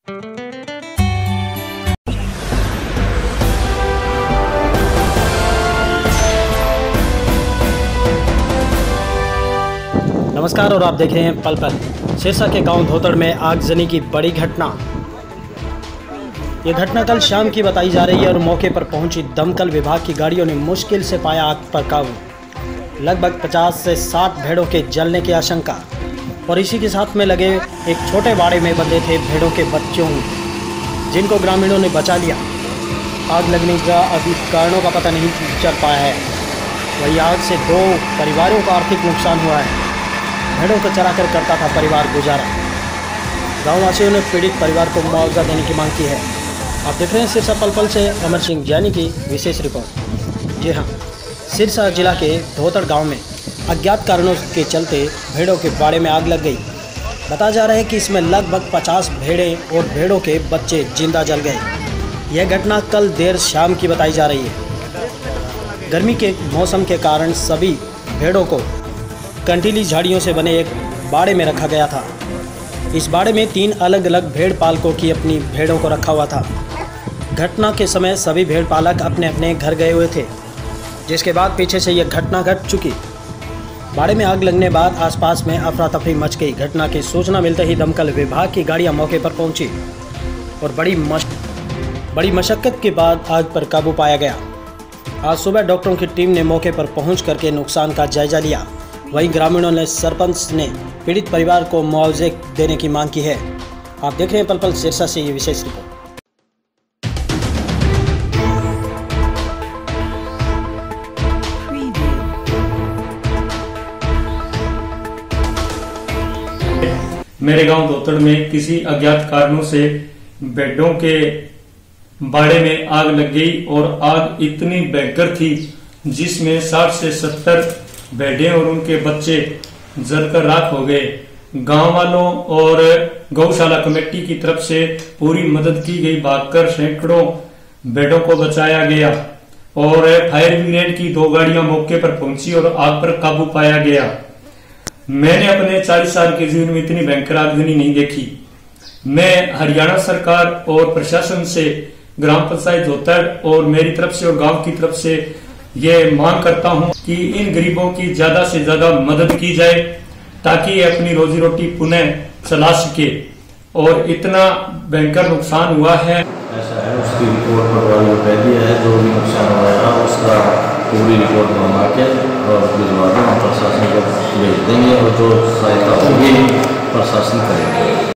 नमस्कार और आप देख रहे हैं पल पल। सिरसा के गांव धोतड़ में आगजनी की बड़ी घटना। ये घटना कल शाम की बताई जा रही है और मौके पर पहुंची दमकल विभाग की गाड़ियों ने मुश्किल से पाया आग पर काबू। लगभग 50 से 60 भेड़ों के जलने की आशंका और इसी के साथ में लगे एक छोटे बाड़े में बंधे थे भेड़ों के बच्चों, जिनको ग्रामीणों ने बचा लिया। आग लगने का अभी कारणों का पता नहीं चल पाया है। वही आग से 2 परिवारों का आर्थिक नुकसान हुआ है। भेड़ों को चराकर करता था परिवार गुजारा। गाँव वासियों ने पीड़ित परिवार को मुआवजा देने की मांग की है। आप देख रहे हैं सिरसा पल पल से अमर सिंह जानी की विशेष रिपोर्ट। जी हाँ, सिरसा जिला के धोतड़ गांव में अज्ञात कारणों के चलते भेड़ों के बाड़े में आग लग गई। बताया जा रहा है कि इसमें लगभग 50 भेड़ें और भेड़ों के बच्चे जिंदा जल गए। यह घटना कल देर शाम की बताई जा रही है। गर्मी के मौसम के कारण सभी भेड़ों को कंटीली झाड़ियों से बने एक बाड़े में रखा गया था। इस बाड़े में 3 अलग अलग भेड़ पालकों की अपनी भेड़ों को रखा हुआ था। घटना के समय सभी भेड़ पालक अपने अपने घर गए हुए थे, जिसके बाद पीछे से यह घटना घट चुकी। बाड़े में आग लगने बाद आसपास में अफरा तफरी मच गई। घटना की सूचना मिलते ही दमकल विभाग की गाड़ियां मौके पर पहुंची और बड़ी मशक्कत के बाद आग पर काबू पाया गया। आज सुबह डॉक्टरों की टीम ने मौके पर पहुंच करके नुकसान का जायजा लिया। वहीं ग्रामीणों ने सरपंच ने पीड़ित परिवार को मुआवजे देने की मांग की है। आप देख रहे हैं पल पल सिरसा से ये विशेष रिपोर्ट। मेरे गांव धोतड़ में किसी अज्ञात कारणों से भेड़ों के बाड़े में आग लग गई और आग इतनी भयंकर थी जिसमें 60 से 70 भेड़ें और उनके बच्चे जलकर राख हो गए। गांव वालों और गौशाला कमेटी की तरफ से पूरी मदद की गई। भागकर सैकड़ों भेड़ों को बचाया गया और फायर ब्रिगेड की 2 गाड़ियां मौके पर पहुंची और आग पर काबू पाया गया। मैंने अपने 40 साल के जीवन में इतनी भयंकर आगजनी नहीं देखी। मैं हरियाणा सरकार और प्रशासन से, ग्राम पंचायत धोतड़ और मेरी तरफ से और गांव की तरफ से ये मांग करता हूं कि इन गरीबों की ज्यादा से ज्यादा मदद की जाए ताकि ये अपनी रोजी रोटी पुनः चला सके। और इतना भयंकर नुकसान हुआ है, ऐसा है उसकी रिपोर्ट पटवारी को कह दिया है। जो भी नुकसान हुआ है उसका पूरी रिपोर्ट बनवा के और भिजवा दें, हम प्रशासन को भेज देंगे और जो सहायता होगी प्रशासन करेंगे।